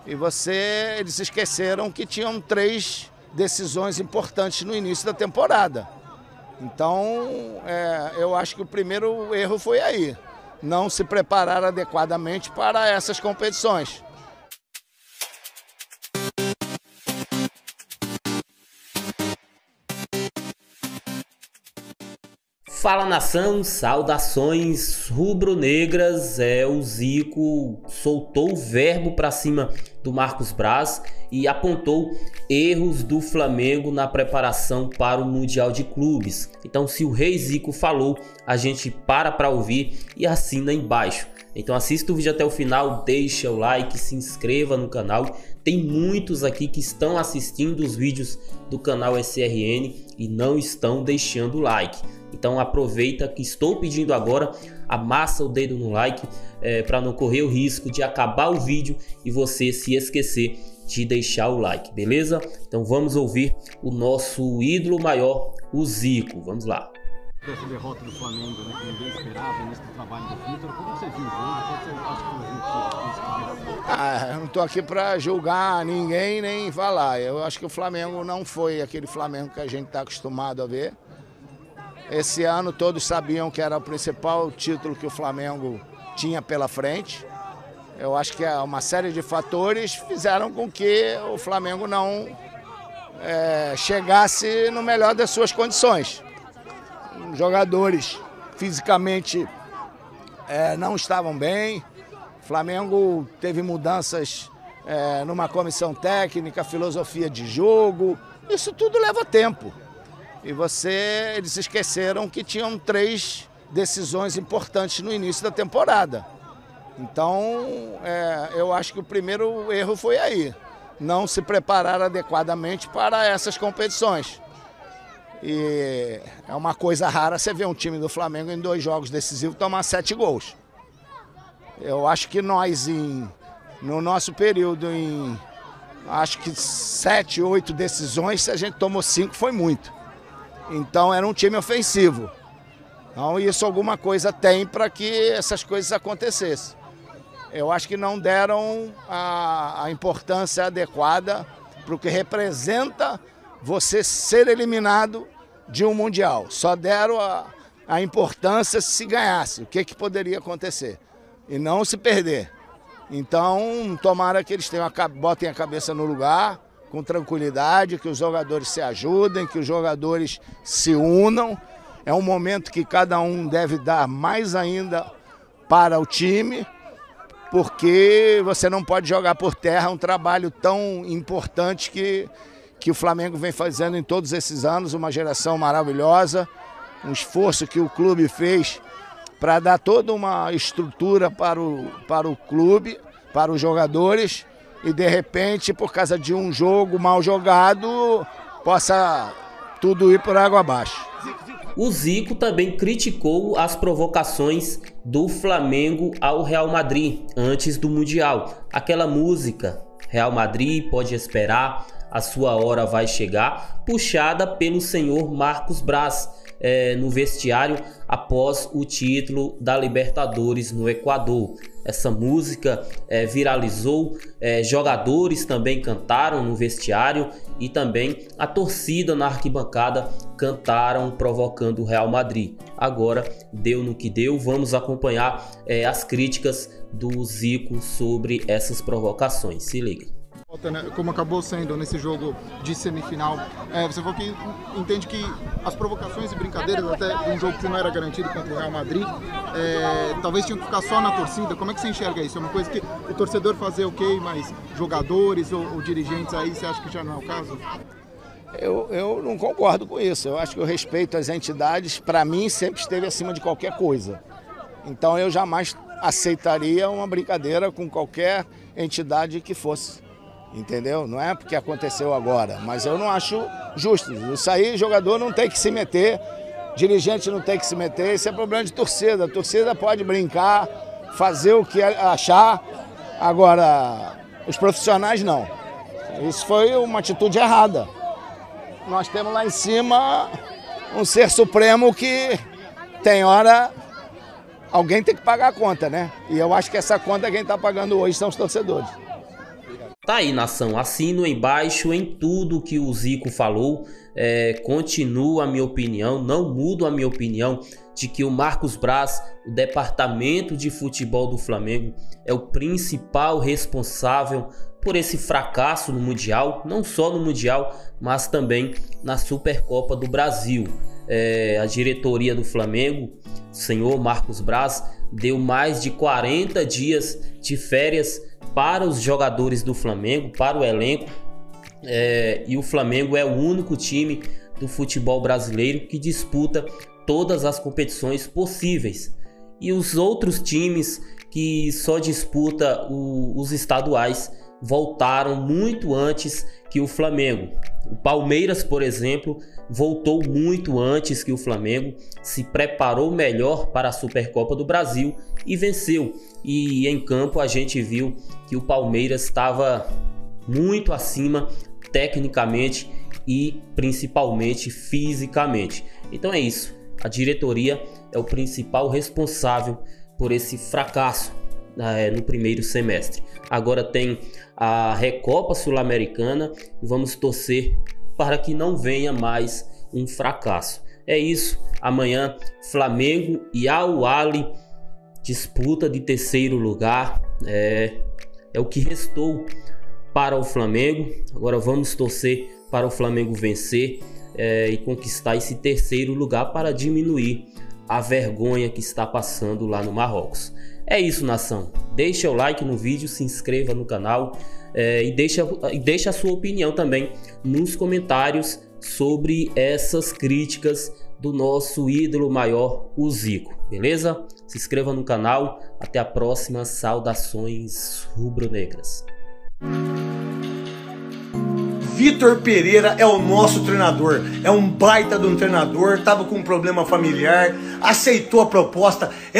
Eles esqueceram que tinham 3 decisões importantes no início da temporada. Então, eu acho que o primeiro erro foi aí, não se preparar adequadamente para essas competições. Fala nação, saudações rubro-negras. O Zico soltou o verbo para cima do Marcos Braz e apontou erros do Flamengo na preparação para o Mundial de Clubes. Então, se o Rei Zico falou, a gente para ouvir e assina embaixo. Então assista o vídeo até o final, deixa o like, se inscreva no canal. Tem muitos aqui que estão assistindo os vídeos do canal SRN e não estão deixando o like. Então aproveita que estou pedindo agora, amassa o dedo no like para não correr o risco de acabar o vídeo e você se esquecer de deixar o like, beleza? Então vamos ouvir o nosso ídolo maior, o Zico. Vamos lá. Essa derrota do Flamengo, né, que ninguém esperava nesse trabalho do Vitor, como você viu o jogo? Qual você acha que eu não estou aqui para julgar ninguém nem falar. Eu acho que o Flamengo não foi aquele Flamengo que a gente está acostumado a ver. Esse ano todos sabiam que era o principal título que o Flamengo tinha pela frente. Eu acho que uma série de fatores fizeram com que o Flamengo não chegasse no melhor das suas condições. Os jogadores fisicamente não estavam bem. O Flamengo teve mudanças numa comissão técnica, filosofia de jogo. Isso tudo leva tempo. E eles esqueceram que tinham 3 decisões importantes no início da temporada. Então, eu acho que o primeiro erro foi aí, não se preparar adequadamente para essas competições. E é uma coisa rara você ver um time do Flamengo em 2 jogos decisivos tomar 7 gols. Eu acho que nós, no nosso período, acho que 7, 8 decisões, se a gente tomou 5 foi muito. Então era um time ofensivo. Então isso alguma coisa tem para que essas coisas acontecessem. Eu acho que não deram a importância adequada para o que representa você ser eliminado de um Mundial. Só deram a importância se ganhasse, o que poderia acontecer. E não se perder. Então tomara que eles botem a cabeça no lugar, com tranquilidade, que os jogadores se ajudem, que os jogadores se unam. É um momento que cada um deve dar mais ainda para o time, porque você não pode jogar por terra um trabalho tão importante que o Flamengo vem fazendo em todos esses anos, uma geração maravilhosa, um esforço que o clube fez para dar toda uma estrutura para o clube, para os jogadores, e de repente, por causa de um jogo mal jogado, possa tudo ir por água abaixo. O Zico também criticou as provocações do Flamengo ao Real Madrid antes do Mundial. Aquela música, Real Madrid pode esperar, a sua hora vai chegar, puxada pelo senhor Marcos Braz no vestiário após o título da Libertadores no Equador. Essa música viralizou, jogadores também cantaram no vestiário e também a torcida na arquibancada cantaram provocando o Real Madrid. Agora deu no que deu, vamos acompanhar as críticas do Zico sobre essas provocações. Se liga. Como acabou sendo nesse jogo de semifinal, você falou que entende que as provocações e brincadeiras até de um jogo que não era garantido contra o Real Madrid, talvez tinham que ficar só na torcida. Como é que você enxerga isso? É uma coisa que o torcedor fazer ok, mas jogadores ou dirigentes aí, você acha que já não é o caso? Eu não concordo com isso. Eu acho que o respeito às entidades, para mim, sempre esteve acima de qualquer coisa. Então eu jamais aceitaria uma brincadeira com qualquer entidade que fosse. Entendeu? Não é porque aconteceu agora, mas eu não acho justo. Isso aí, jogador não tem que se meter, dirigente não tem que se meter, isso é problema de torcida. A torcida pode brincar, fazer o que achar, agora os profissionais não. Isso foi uma atitude errada. Nós temos lá em cima um ser supremo que tem hora, alguém tem que pagar a conta, né? E eu acho que essa conta quem está pagando hoje são os torcedores. Tá aí, nação, assino embaixo em tudo que o Zico falou, continuo a minha opinião, não mudo a minha opinião de que o Marcos Braz, o departamento de futebol do Flamengo, é o principal responsável por esse fracasso no Mundial, não só no Mundial, mas também na Supercopa do Brasil. A diretoria do Flamengo, o senhor Marcos Braz, deu mais de 40 dias de férias para os jogadores do Flamengo, para o elenco, e o Flamengo é o único time do futebol brasileiro que disputa todas as competições possíveis, e os outros times que só disputam os estaduais voltaram muito antes que o Flamengo. O Palmeiras, por exemplo, voltou muito antes que o Flamengo, se preparou melhor para a Supercopa do Brasil e venceu. E em campo a gente viu que o Palmeiras estava muito acima tecnicamente e principalmente fisicamente. Então é isso, a diretoria é o principal responsável por esse fracasso no primeiro semestre. Agora tem a Recopa Sul-Americana e vamos torcer para que não venha mais um fracasso. É isso, amanhã Flamengo e Al Ahly disputa de terceiro lugar, é o que restou para o Flamengo. Agora vamos torcer para o Flamengo vencer e conquistar esse terceiro lugar para diminuir a vergonha que está passando lá no Marrocos. É isso, nação. Deixa o like no vídeo, se inscreva no canal e deixa a sua opinião também nos comentários sobre essas críticas do nosso ídolo maior, o Zico. Beleza? Se inscreva no canal. Até a próxima. Saudações rubro-negras. Vitor Pereira é o nosso treinador, é um baita de um treinador, estava com um problema familiar, aceitou a proposta.